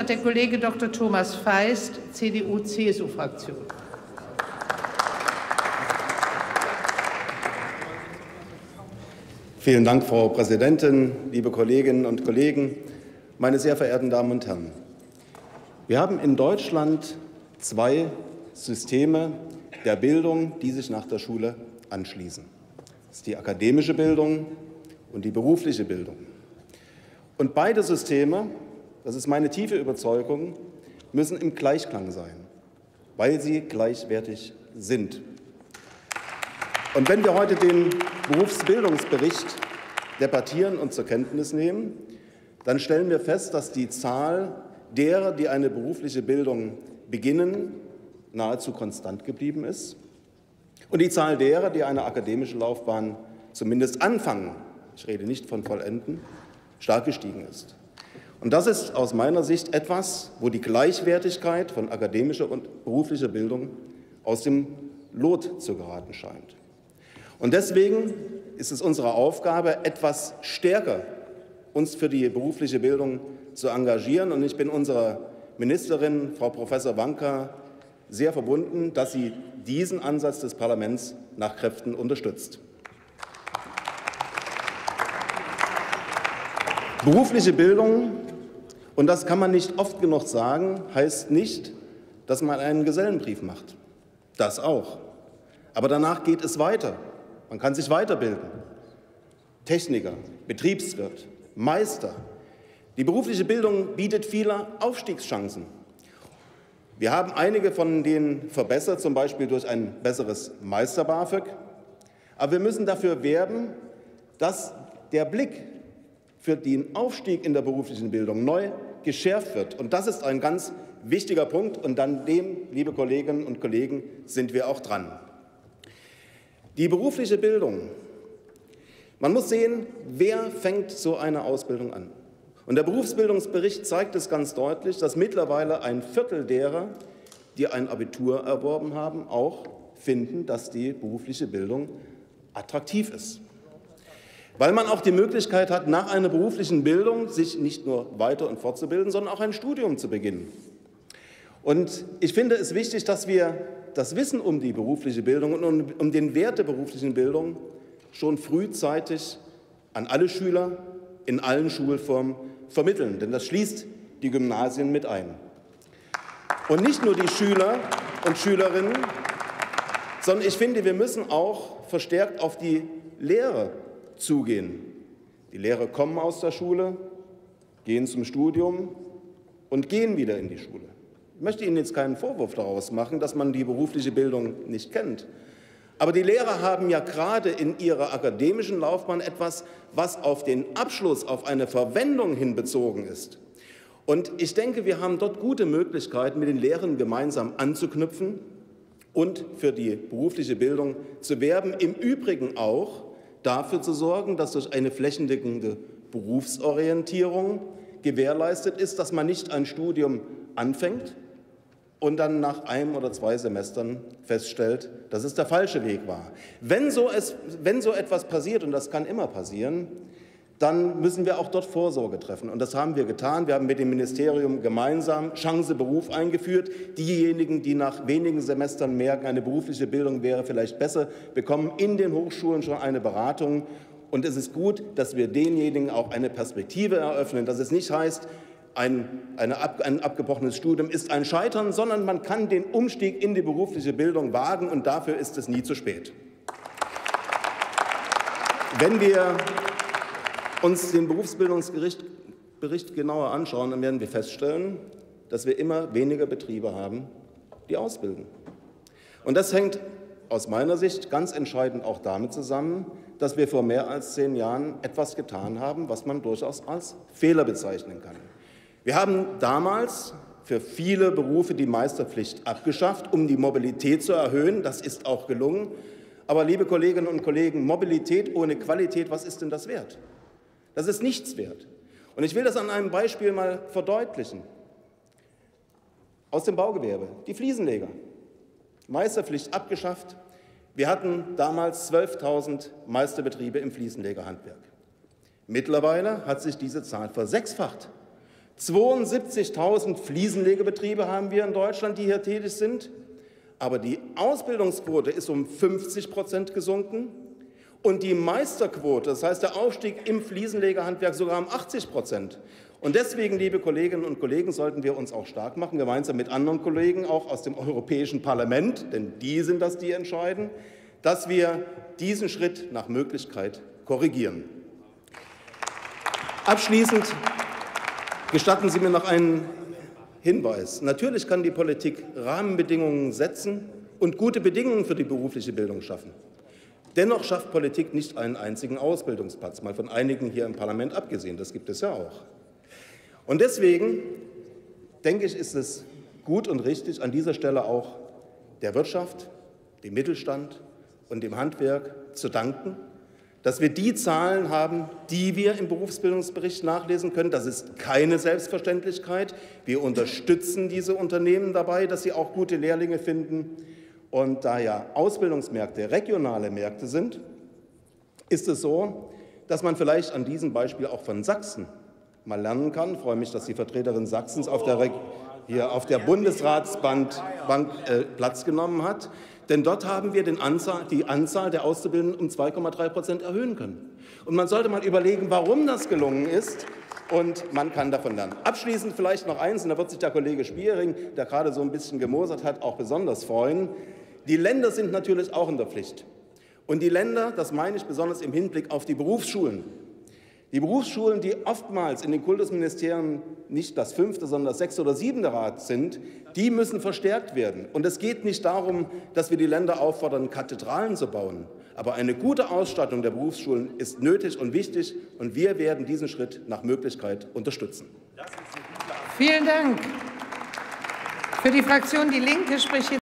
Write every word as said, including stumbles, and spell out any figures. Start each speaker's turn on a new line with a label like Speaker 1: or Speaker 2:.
Speaker 1: Der Kollege Doktor Thomas Feist, C D U C S U-Fraktion.
Speaker 2: Vielen Dank, Frau Präsidentin, liebe Kolleginnen und Kollegen, meine sehr verehrten Damen und Herren. Wir haben in Deutschland zwei Systeme der Bildung, die sich nach der Schule anschließen. Das ist die akademische Bildung und die berufliche Bildung. Und beide Systeme, das ist meine tiefe Überzeugung, müssen im Gleichklang sein, weil sie gleichwertig sind. Und wenn wir heute den Berufsbildungsbericht debattieren und zur Kenntnis nehmen, dann stellen wir fest, dass die Zahl derer, die eine berufliche Bildung beginnen, nahezu konstant geblieben ist und die Zahl derer, die eine akademische Laufbahn zumindest anfangen, ich rede nicht von vollenden, stark gestiegen ist. Und das ist aus meiner Sicht etwas, wo die Gleichwertigkeit von akademischer und beruflicher Bildung aus dem Lot zu geraten scheint. Und deswegen ist es unsere Aufgabe, etwas stärker uns für die berufliche Bildung zu engagieren. Und ich bin unserer Ministerin, Frau Professor Wanka, sehr verbunden, dass sie diesen Ansatz des Parlaments nach Kräften unterstützt. Berufliche Bildung, und das kann man nicht oft genug sagen, heißt nicht, dass man einen Gesellenbrief macht. Das auch. Aber danach geht es weiter. Man kann sich weiterbilden. Techniker, Betriebswirt, Meister. Die berufliche Bildung bietet viele Aufstiegschancen. Wir haben einige von denen verbessert, zum Beispiel durch ein besseres Meister-BAföG. Aber wir müssen dafür werben, dass der Blick für den Aufstieg in der beruflichen Bildung neu geschärft wird. Und das ist ein ganz wichtiger Punkt. Und an dem, liebe Kolleginnen und Kollegen, sind wir auch dran. Die berufliche Bildung. Man muss sehen, wer fängt so eine Ausbildung an. Und der Berufsbildungsbericht zeigt es ganz deutlich, dass mittlerweile ein Viertel derer, die ein Abitur erworben haben, auch finden, dass die berufliche Bildung attraktiv ist. Weil man auch die Möglichkeit hat, nach einer beruflichen Bildung sich nicht nur weiter- und fortzubilden, sondern auch ein Studium zu beginnen. Und ich finde es wichtig, dass wir das Wissen um die berufliche Bildung und um, um den Wert der beruflichen Bildung schon frühzeitig an alle Schüler in allen Schulformen vermitteln. Denn das schließt die Gymnasien mit ein. Und nicht nur die Schüler und Schülerinnen, sondern ich finde, wir müssen auch verstärkt auf die Lehrer zugehen. Die Lehrer kommen aus der Schule, gehen zum Studium und gehen wieder in die Schule. Ich möchte Ihnen jetzt keinen Vorwurf daraus machen, dass man die berufliche Bildung nicht kennt. Aber die Lehrer haben ja gerade in ihrer akademischen Laufbahn etwas, was auf den Abschluss, auf eine Verwendung hin bezogen ist. Und ich denke, wir haben dort gute Möglichkeiten, mit den Lehrern gemeinsam anzuknüpfen und für die berufliche Bildung zu werben. Im Übrigen auch dafür zu sorgen, dass durch eine flächendeckende Berufsorientierung gewährleistet ist, dass man nicht ein Studium anfängt und dann nach einem oder zwei Semestern feststellt, dass es der falsche Weg war. Wenn so, es, wenn so etwas passiert, und das kann immer passieren, dann müssen wir auch dort Vorsorge treffen. Und das haben wir getan. Wir haben mit dem Ministerium gemeinsam Chance Beruf eingeführt. Diejenigen, die nach wenigen Semestern merken, eine berufliche Bildung wäre vielleicht besser, bekommen in den Hochschulen schon eine Beratung. Und es ist gut, dass wir denjenigen auch eine Perspektive eröffnen, dass es nicht heißt, ein, eine, ein abgebrochenes Studium ist ein Scheitern, sondern man kann den Umstieg in die berufliche Bildung wagen, und dafür ist es nie zu spät. Wenn wir uns den Berufsbildungsbericht genauer anschauen, dann werden wir feststellen, dass wir immer weniger Betriebe haben, die ausbilden. Und das hängt aus meiner Sicht ganz entscheidend auch damit zusammen, dass wir vor mehr als zehn Jahren etwas getan haben, was man durchaus als Fehler bezeichnen kann. Wir haben damals für viele Berufe die Meisterpflicht abgeschafft, um die Mobilität zu erhöhen. Das ist auch gelungen. Aber, liebe Kolleginnen und Kollegen, Mobilität ohne Qualität, was ist denn das wert? Das ist nichts wert. Und ich will das an einem Beispiel mal verdeutlichen. Aus dem Baugewerbe, die Fliesenleger. Meisterpflicht abgeschafft. Wir hatten damals zwölftausend Meisterbetriebe im Fliesenlegerhandwerk. Mittlerweile hat sich diese Zahl versechsfacht. zweiundsiebzigtausend Fliesenlegebetriebe haben wir in Deutschland, die hier tätig sind. Aber die Ausbildungsquote ist um fünfzig Prozent gesunken und die Meisterquote, das heißt der Aufstieg im Fliesenlegerhandwerk, sogar um achtzig Prozent. Und deswegen, liebe Kolleginnen und Kollegen, sollten wir uns auch stark machen, gemeinsam mit anderen Kollegen, auch aus dem Europäischen Parlament, denn die sind das, die entscheiden, dass wir diesen Schritt nach Möglichkeit korrigieren. Abschließend gestatten Sie mir noch einen Hinweis. Natürlich kann die Politik Rahmenbedingungen setzen und gute Bedingungen für die berufliche Bildung schaffen. Dennoch schafft Politik nicht einen einzigen Ausbildungsplatz, mal von einigen hier im Parlament abgesehen. Das gibt es ja auch. Und deswegen, denke ich, ist es gut und richtig, an dieser Stelle auch der Wirtschaft, dem Mittelstand und dem Handwerk zu danken, dass wir die Zahlen haben, die wir im Berufsbildungsbericht nachlesen können. Das ist keine Selbstverständlichkeit. Wir unterstützen diese Unternehmen dabei, dass sie auch gute Lehrlinge finden. Und da ja Ausbildungsmärkte regionale Märkte sind, ist es so, dass man vielleicht an diesem Beispiel auch von Sachsen mal lernen kann. Ich freue mich, dass die Vertreterin Sachsens auf der, hier auf der Bundesratsbank äh, Platz genommen hat. Denn dort haben wir den Anzahl, die Anzahl der Auszubildenden um zwei Komma drei Prozent erhöhen können. Und man sollte mal überlegen, warum das gelungen ist. Und man kann davon lernen. Abschließend vielleicht noch eins, und da wird sich der Kollege Spiering, der gerade so ein bisschen gemosert hat, auch besonders freuen. Die Länder sind natürlich auch in der Pflicht. Und die Länder, das meine ich besonders im Hinblick auf die Berufsschulen. Die Berufsschulen, die oftmals in den Kultusministerien nicht das fünfte, sondern das sechste oder siebente Rad sind, die müssen verstärkt werden. Und es geht nicht darum, dass wir die Länder auffordern, Kathedralen zu bauen. Aber eine gute Ausstattung der Berufsschulen ist nötig und wichtig. Und wir werden diesen Schritt nach Möglichkeit unterstützen.
Speaker 1: Vielen Dank. Für die Fraktion Die Linke spricht